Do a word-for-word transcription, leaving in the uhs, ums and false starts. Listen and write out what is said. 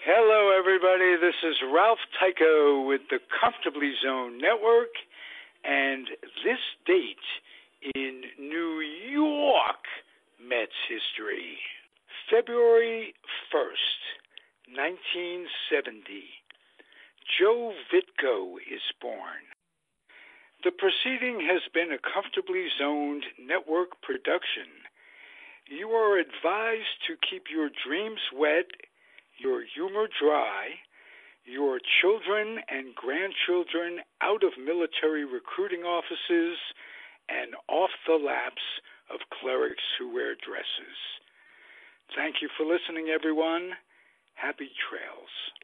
Hello, everybody. This is Ralph Tycho with the Comfortably Zone Network, and this date in New York Mets history, February first, nineteen seventy. Joe Vitko is born. The proceeding has been a Comfortably Zoned Network production. You are advised to keep your dreams wet, your humor dry, your children and grandchildren out of military recruiting offices, and off the laps of clerics who wear dresses. Thank you for listening, everyone. Happy trails.